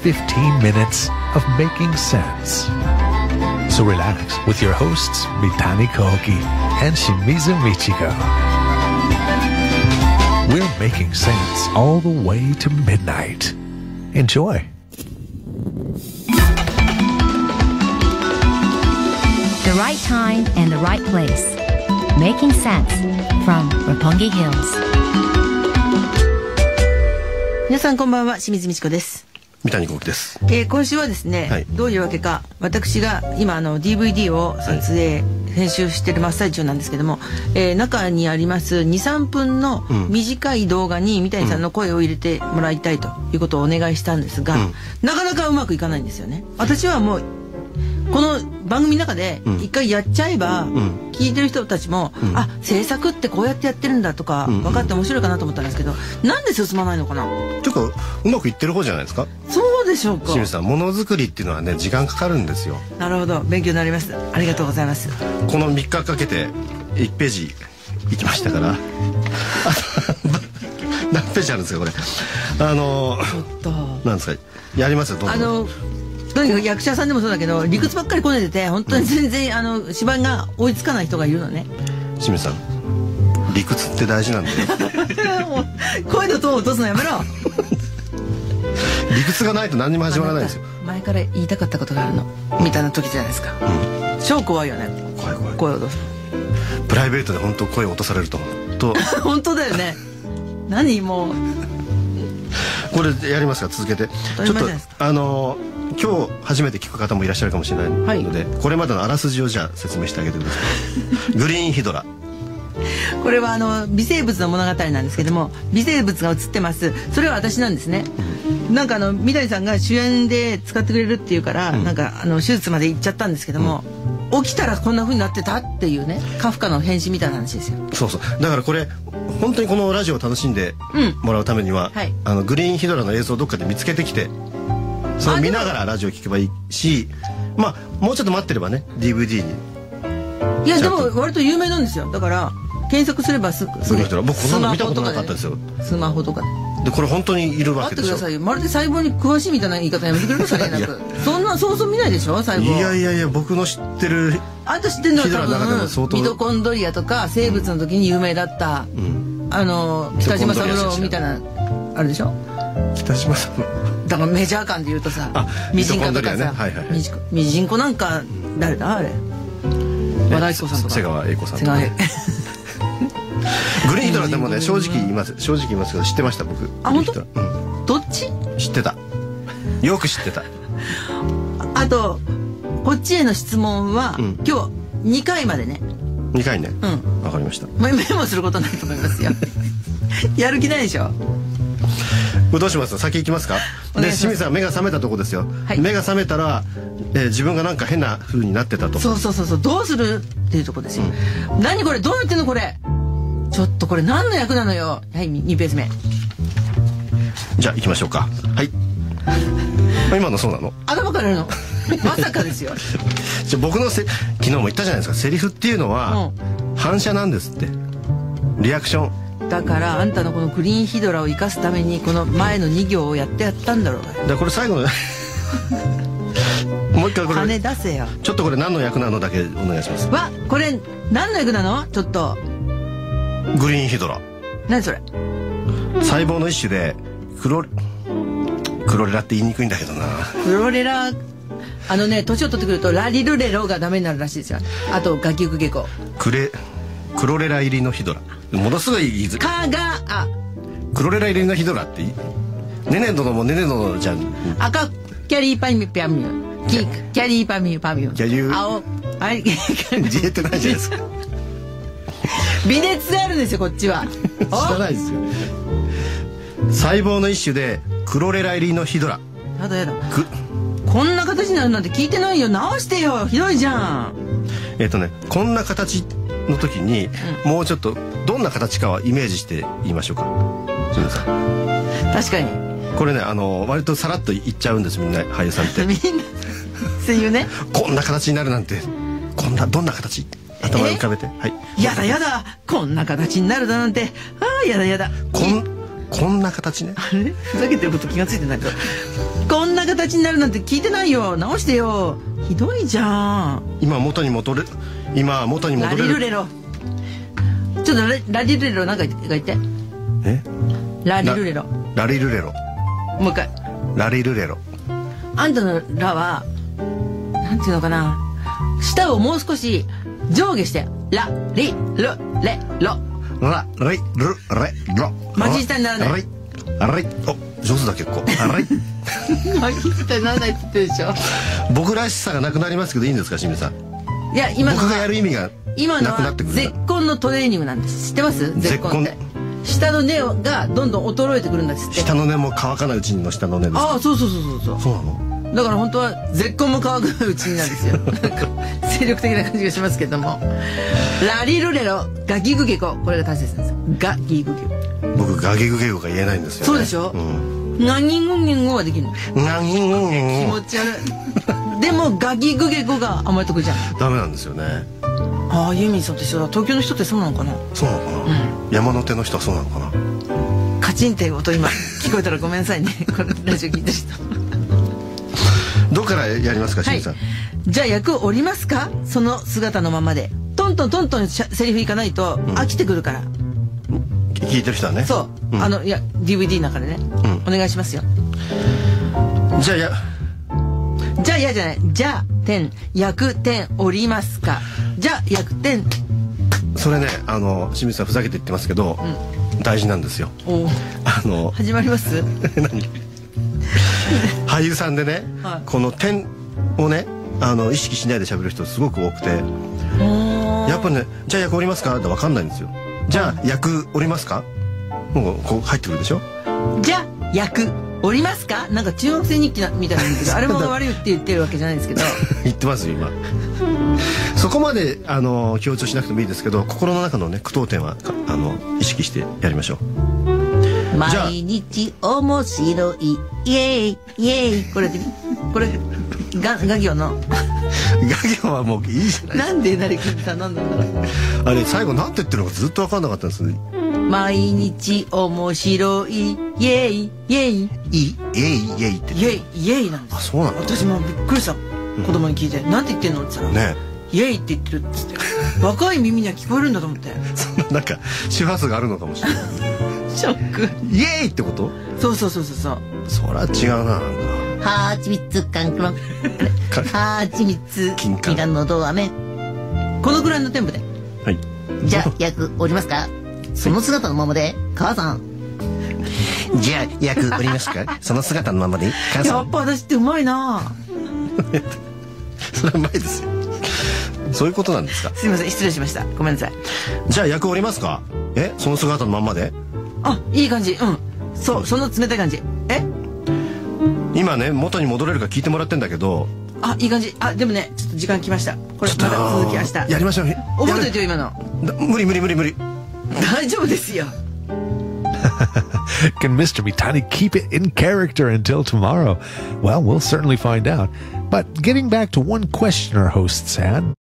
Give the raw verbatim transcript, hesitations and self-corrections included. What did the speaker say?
fifteen minutes of making sense. So relax with your hosts, Mitani Koki and Shimizu Michiko. We're making sense all the way to midnight. Enjoy. The right time and the right place. Making sense from Roppongi Hills. 皆さんこんばんは、清水美智子です。 三谷幸喜です。 えー、今週はですね、はい、どういうわけか私が今あの ディーブイディー を撮影、はい、編集してる真っ最中なんですけども、えー、中にありますにさんぷんの短い動画に三谷さんの声を入れてもらいたいということをお願いしたんですが、うん、なかなかうまくいかないんですよね。私はもうこの番組の中で一回やっちゃえば、うん、聞いてる人たちも、うん、あ、制作ってこうやってやってるんだとか分かって面白いかなと思ったんですけど、なんで進まないのかな。 結構うまくいってる方じゃないですか。 そうでしょうか。 清水さん、ものづくりっていうのはね、時間かかるんですよ。 なるほど、勉強になります。ありがとうございます。 このみっかかけていちページいきましたからあと何ページあるんですかこれ。あのちょっとなんですか、やりますよ。どんどん。あのとにかく役者さんでもそうだけど理屈ばっかりこねてて本当に全然、うん、あの芝居が追いつかない人がいるのね。 清水さん、理屈って大事なんで声のトーンを落とすのやめろ理屈がないと何にも始まらないですよ。 前から言いたかったことがあるのみたいな時じゃないですか、うん、超怖いよね。 怖い怖い。 声を落とす。 プライベートで本当声を落とされるとと本当だよね。何もうこれやりますか。続けてちょっとあの今日初めて聞く方もいらっしゃるかもしれないので、はい、これまでのあらすじをじゃあ説明してあげてくださいグリーンヒドラ。 これはあの微生物の物語なんですけども、微生物が映ってます。それは私なんですね、うん、なんかあの三谷さんが主演で使ってくれるっていうから、うん、なんかあの手術まで行っちゃったんですけども、うん、起きたらこんな風になってたっていうね、カフカの変身みたいな話ですよ。 そうそう、だからこれ本当にこのラジオを楽しんでもらうためには、うん、はい、あのグリーンヒドラの映像をどっかで見つけてきてそれを見ながらラジオ聞けばいいし、まあもうちょっと待ってればね ディーブイディー に。 いやでも割と有名なんですよ。だから検索すればすすぐ僕こんなの見たことなかったですよ。 スマホとかで。でこれ本当にいるわけでしょ。 待ってくださいよ。まるで細胞に詳しいみたいな言い方やめてくれるさね。そんなそうそう見ないでしょ細胞。 いやいやいや、僕の知ってるあんた知ってるのは多分ミトコンドリアとか生物の時に有名だった、うん、あの北島三郎みたいなあるでしょ。 北島三郎だからメジャー感で言うとさ、ミジンコとかさ、ミジンコなんか誰だあれ。和田アキ子さんとか瀬川栄子さんとか。グリーンヒドラでもね、正直言います正直言いますけど知ってました僕。 あ、本当？どっち？ 知ってた。よく知ってた。 あとこっちへの質問は今日にかいまでね。 にかいね。うん。わかりました。 メモすることないと思いますよ。やる気ないでしょ。 どうします？先行きますか。で、清水さん目が覚めたとこですよ。目が覚めたら自分がなんか変な風になってたと。 そうそうそうそう。どうするっていうとこですよ。何これどうなってんのこれ。ちょっとこれ何の役なのよ。はい、にページ目。 じゃあ行きましょうか。はい。今のそうなの？ 頭からやるの？まさかですよ。 じゃ僕のせ昨日も言ったじゃないですか。セリフっていうのは反射なんですって。リアクション。 だからあんたのこのグリーンヒドラを生かすためにこの前のに行をやってやったんだろうが。 だこれ最後のもう一回これ金出せよ。 ちょっとこれ何の役なのだけお願いします。 わ、これ何の役なの？ちょっと。 グリーンヒドラ。 何それ？ 細胞の一種でクロクロレラって言いにくいんだけどな。 クロレラ、あのね、年を取ってくるとラリルレロがダメになるらしいですよ。あとガキウクゲコ。 クレクロレラ入りのヒドラ。ものすごい言いづらい。 かがあ。 クロレラ入りのヒドラってねね殿もねね殿じゃん。 赤キャリーパミュパミュ。キキャリーパミュパミュ。 キャリュー。 青はい。 言えてないじゃないですか。 微熱があるんですよこっちは。 知らないですよ。細胞の一種でクロレラ入りのヒドラ。 やだやだ。こんな形になるなんて聞いてないよ。直してよ。ひどいじゃん。 えっとね、こんな形の時に、うん、もうちょっとどんな形かはイメージして言いましょうか。清水さん。 確かに。 これね、あの割とさらっと言っちゃうんですみんな俳優さんって。 みんな声優ね。 こんな形になるなんて、こんなどんな形？頭に浮かべて。はい。 やだやだ。こんな形になるだなんて。ああやだやだ。 こんこんな形ね。 あれふざけてること気がついてないけど。こんな形形になるなんて聞いてないよ。直してよ。ひどいじゃん。 今元に戻れ今元に戻れる。 ラリルレロ。ちょっとラリラリルレロなんか言って。 え？ ラリルレロ。 ラリルレロ。 もう一回。 ラリルレロ。 あんたのラはなんていうのかな。舌をもう少し上下して。ラリルレロ。 ラリルレロ。 巻き舌にならない。 ラリラリ。お、上手だ結構。ラリ。 巻き舌にならないって言ってるでしょ。 僕らしさがなくなりますけどいいんですか、清水さん。 いや今の僕がやる意味が今のはなくなってくる。 絶根のトレーニングなんです。知ってます？絶根って。下の根がどんどん衰えてくるんですって。 下の根も乾かないうちの下の根です。 ああ、そうそうそうそうそう。 そうなの？ だから本当は絶根も乾くうちになんですよ。なんか精力的な感じがしますけども。ラリルレロガギグゲコ、これが大切なんです。ガギグゲコ。 僕ガギグゲコが言えないんですよ、ね。 そうでしょ。うん。ガギグゲコはできるの。 ガギグゲコ。気持ち悪い。でもガギグゲコがあんまり得意じゃん。 ダメなんですよね。 ああ、ユーミンさんと一緒だ。東京の人ってそうなのかな。 そうなのかな。うん、山手の人はそうなのかな。 カチンって音今聞こえたらごめんなさいね。これラジオ聞いてる人。 どっからやりますか、清水さん。 じゃあ役降りますか。その姿のままでトントントントンセリフいかないと飽きてくるから。 聞いてる人はね。 そう、あのいや ディーブイディー の中でね、お願いしますよ。 じゃあやじゃあやじゃない。じゃあ点役点降りますか。じゃあ役点。 それね、あの清水さんふざけて言ってますけど、大事なんですよ。あの始まります。 何？俳優さんでね、この点をね、あの意識しないで喋る人すごく多くて、やっぱね、じゃあ役降りますかって分かんないんですよ。じゃあ役降りますか、もうこう入ってくるでしょ。 じゃあ役降りますか、なんか中学生日記みたいなんですけど、あれも悪いって言ってるわけじゃないんですけど。 言ってますよ今。そこまであの強調しなくてもいいですけど、心の中のね句読点はあの意識してやりましょう。 毎日面白いイエイイエイ。これこれガガ行のガ行はもういいじゃない。 なんで誰かに頼んだんだろう。 あれ最後なんて言ってるのかずっと分かんなかったんです。 毎日面白いイエイイエイイエイイエイイエイってイエイイエイなんです。 あ、そうなの。 私もびっくりした。子供に聞いて、なんて言ってんのって言ったらね、イエイって言ってるっつって。若い耳には聞こえるんだと思って。 そんななんか周波数があるのかもしれない。 ショック。 イエイってこと？ そうそうそうそうそう。 そりゃ違うな、なんか。はちみつかんくろん。はちみつみかんのど飴。このぐらいのテンポで。 はい。 じゃあ役降りますか。その姿のままで母さん。 じゃあ役降りますか。その姿のままで母さん。 やっぱ私ってうまいな。 それはうまいですよ。そういうことなんですか。 すみません、失礼しました。ごめんなさい。 じゃあ役降りますか。え、その姿のまんまで。 あ、いい感じ。うん。そう、その冷たい感じ。え？ 今ね、元に戻れるか聞いてもらってんだけど。 あ、いい感じ。あ、でもね、ちょっと時間来ました。これまだ続き明日。 やりましょう。 覚えといてよ今の。 無理無理無理無理。 大丈夫ですよ。 Can Mister Mitani keep it in character until tomorrow? Well, we'll certainly find out. But getting back to one question our hosts had.